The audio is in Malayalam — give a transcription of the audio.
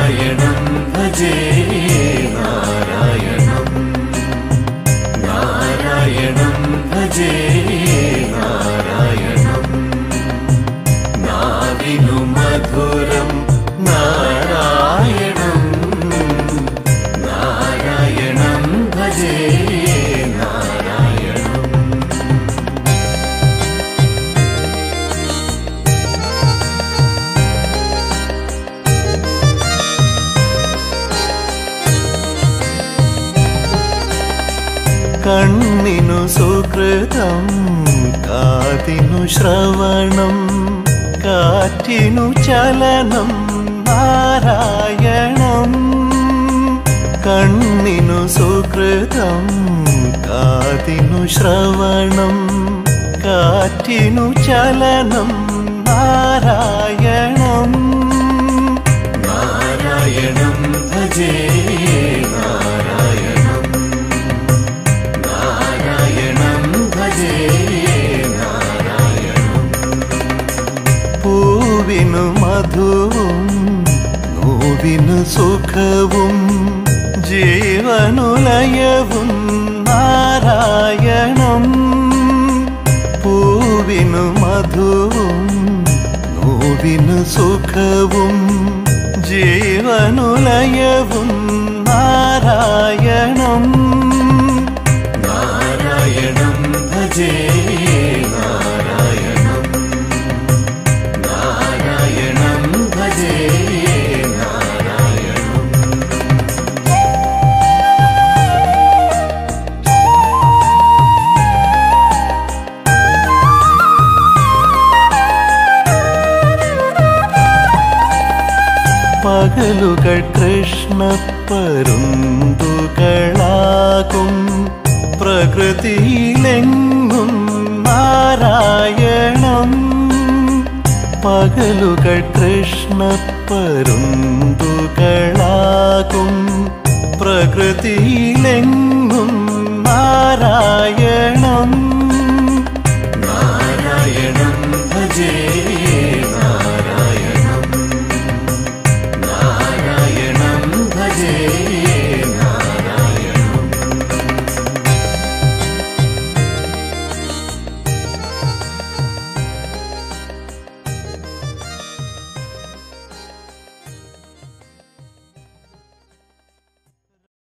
നാരായണം ഭജേ നാരായണം നാരായണം ഭജേ നാരായണം നാവിനു മധുരം നാരായണം നാരായണം ഭജേ നാരായണം കണ്ണിനു സുകൃതം കാതിനു ശ്രവണം കാറ്റിനു ചലനം നാരായണം കണ്ണിനു സുകൃതം കാതിനു ശ്രവണം കാറ്റിനു ചലനം നാരായണം നാരായണം ഭജേ നാരായണം നാരായണം ഭജേ നാരായണം പൂവിനു മധുവും നോവിനു സുഖവും ജീവനുലയവും നാരായണം പൂവിനു മധുവും നോവിനു സുഖവും ജീവനുലയവും നാരായണം നാരായണം ഭജേ നാരായണം നാരായണം ഭജേ നാരായണം പകലുകൾ കൃഷ്ണപ്പരുന്തുകളാകും പ്രകൃതിയിലെങ്ങും നാരായണം പകലുകൾ കൃഷ്ണപ്പരുന്തുകളാകും പ്രകൃതിയിലെങ്ങും നാരായണം